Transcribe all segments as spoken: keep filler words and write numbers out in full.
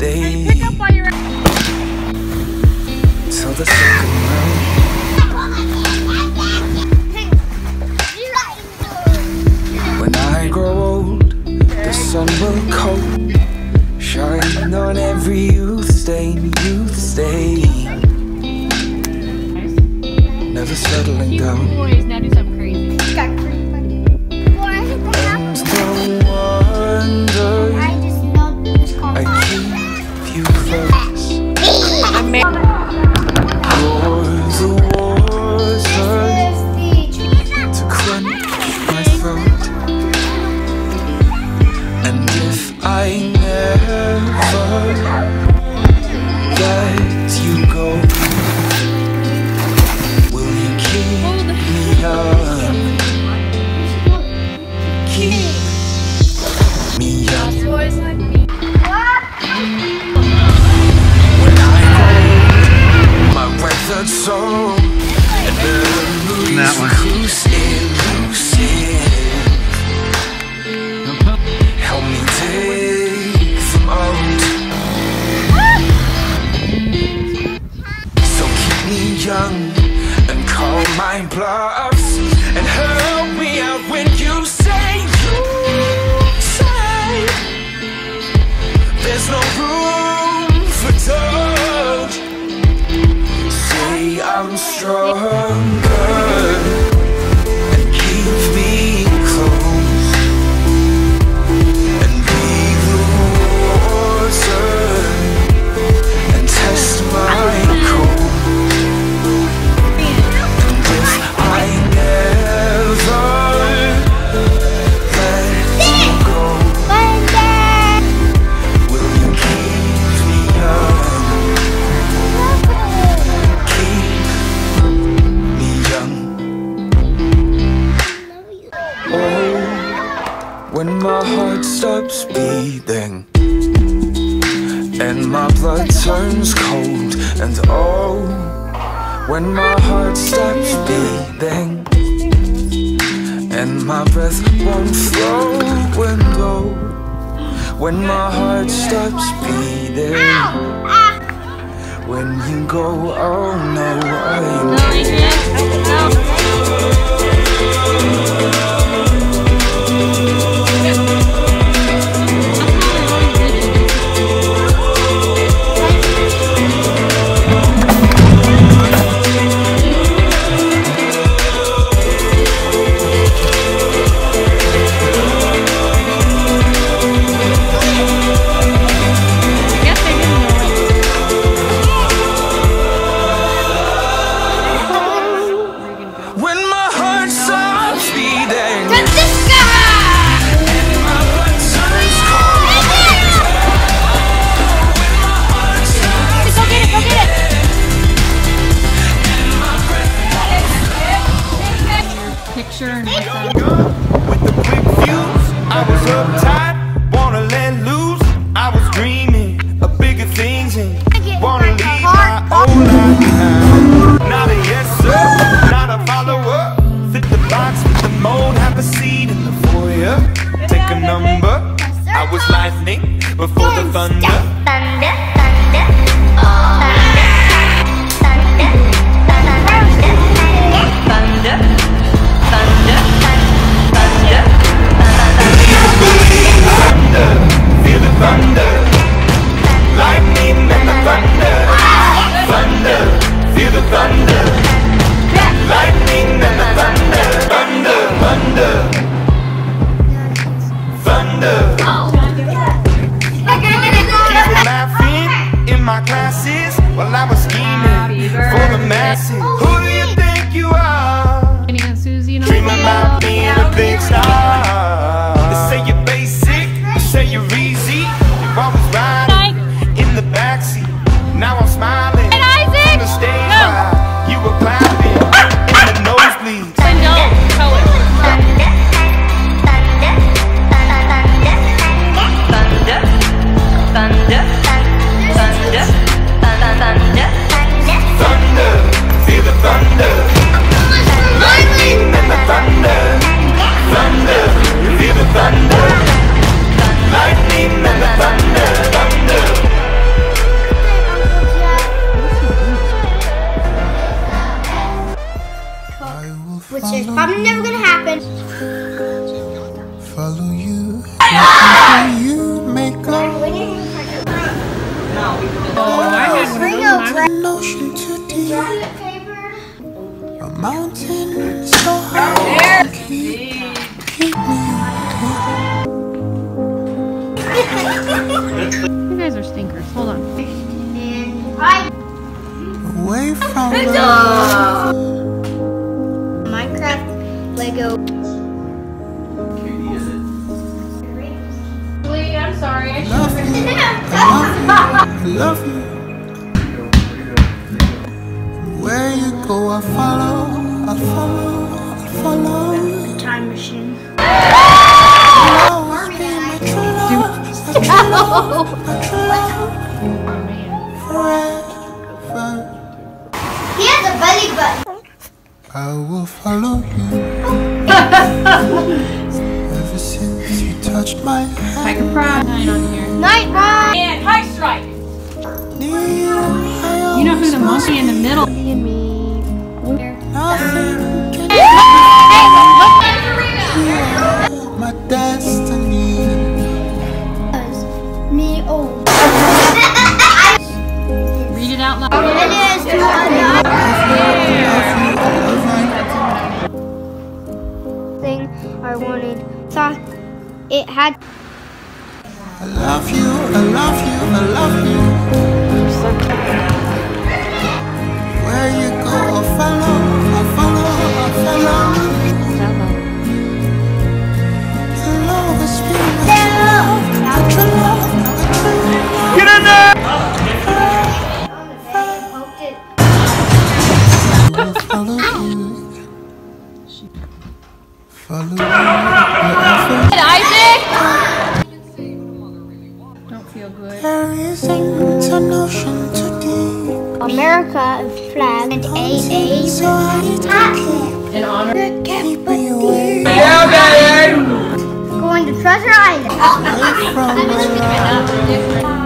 stay till the second round. When I grow old, the sun will cold shine on every youth stain, youth stain. Never settling down. Boys, now do something crazy. And no wonder I keep you close. I'm married. You're the water to quench my throat. And if I never let you go, will you keep me young? Keep me young. Boys like me. When I go, my weathered soul, and memories lucid, lucid. Help me take them out. So keep me young and call my bluffs and help me out when you say, you say there's no room for doubt. Say I'm stronger and keep me close and be the water and test my cold. And if I never let you go, will you keep me young? Keep me young. Oh, when my heart stops beating and my blood turns cold, and oh, when my heart stops beating and my breath won't flow, when oh, when my heart stops beating, when you go, oh no, I when my heart stops beating. Picture and like that. With the quick fuse, I was uptight, wanna let loose. I was dreaming of bigger things and wanna leave my old life behind. Not a yes sir, not a follower. Fit the box, fit the mold, have a seat in the foyer. Take a number, I was lightning before the thunder. Thunder, thunder, thunder, thunder, thunder, thunder, thunder, Thunder, feel the thunder. Lightning and the thunder. Thunder, feel the thunder. Lightning and the thunder. Thunder, thunder, thunder. People laughing in my classes while I was scheming for the masses. Who do you think you are? And Aunt Susie, and Dream about being a big star. They say you're basic, they say you're easy. You're always riding in the backseat. Now I'm smiling on the stage while you were clapping in the nosebleeds. Then don't tell it. thunder, thunder, thunder, thunder, thunder, thunder, thunder, Thunder, feel the thunder. Lightning and the thunder. Thunder, A mountain so high, keep, keep me You guys are stinkers. Hold on. away from Minecraft, Lego. Lee, I'm sorry. I love you, I love you, I love you. Where you go, I follow, I follow, I follow. Time machine. You'll always be my true love, my true love, my true love, forever. He has a belly button. I will follow you. Ever since you touched my hand, Tiger Pride night on here. Night ride. And High Strike. near you, I You know who the monkey in the middle? And me. nothing can be my destiny. Me old. Read it out loud. It is to thing I wanted. Thought it had. I love you, I love you, I love you. Where you go, I'll follow, I'll follow, I'll follow. You'll always be my true love, my true love, my true love. Get in there! I will follow you. Follow you wherever. Isaac! Don't feel good. There isn't an ocean too deep. America flag and A A. So I take In honor. it, keep me away Going to Treasure Island. from my life.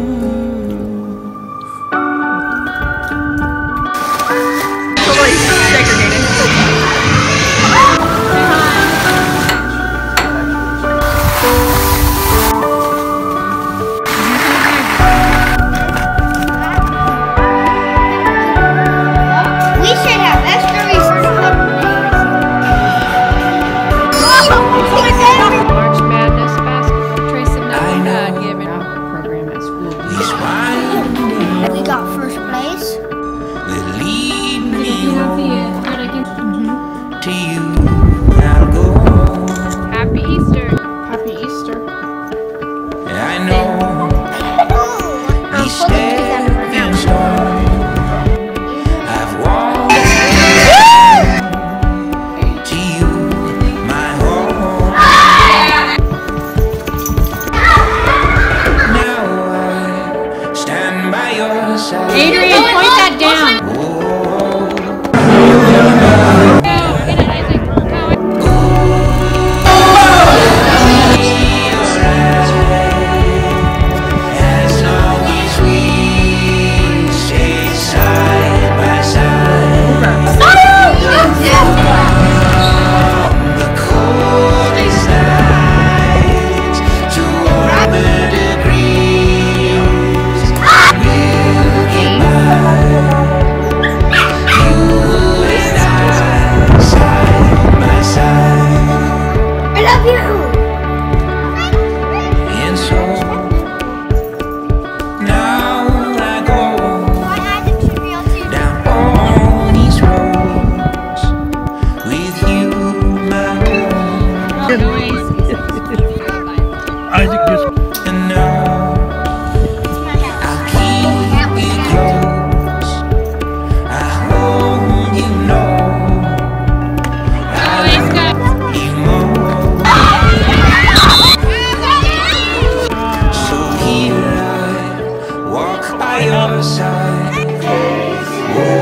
We should have extra resources. March Madness basketball. Trace of Nothing God given program at school. We got first place. They lead You me have the home good against. to you. I'll go home. Happy Easter. Happy Easter. I know these stepping stones I've walked to you, my home. Now I stand by your side. Adrian, point that down. Oh, Go. Get it, Isaac. Go. as long as we stay side by side. The coldest nights to warmer degrees, we'll get by. You and I, side by side. I love you. And so now I go down all these roads with you, my home. And now I'll keep you close. I hope you know I love you more. So here I walk by your side. Oh,